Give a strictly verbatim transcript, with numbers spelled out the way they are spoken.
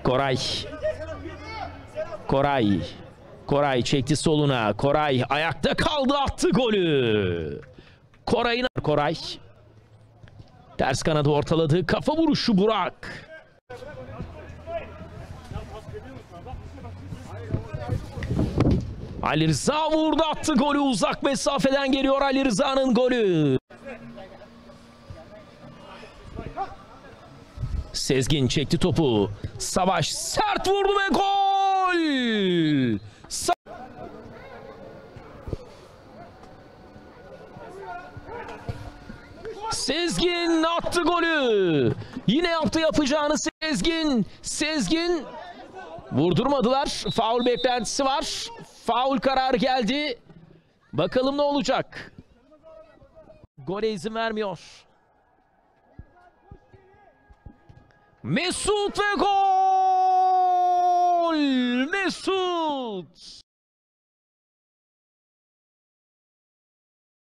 Koray. Koray. Koray çekti soluna. Koray ayakta kaldı, attı golü. Koray'ın Koray. Ters kanadı ortaladı. Kafa vuruşu Burak. Ali Rıza vurdu, attı golü. Uzak mesafeden geliyor Ali Rıza'nın golü. Sezgin çekti topu. Savaş sert vurdu ve gol! Sa Sezgin attı golü. Yine yaptı yapacağını Sezgin. Sezgin vurdurmadılar. Faul beklentisi var. Faul kararı geldi. Bakalım ne olacak? Gole izin vermiyor. Mesut ve gol! Mesut!